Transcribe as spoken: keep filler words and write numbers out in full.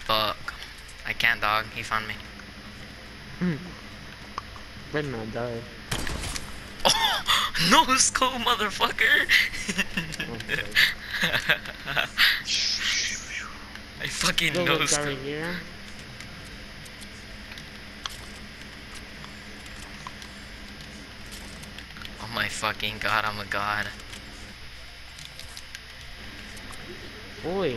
Fuck. I can't, dog. He found me. Better not die. Oh, no scope, motherfucker. I fucking Go no with guy scope. right here. Oh my fucking god, I'm a god. Boy.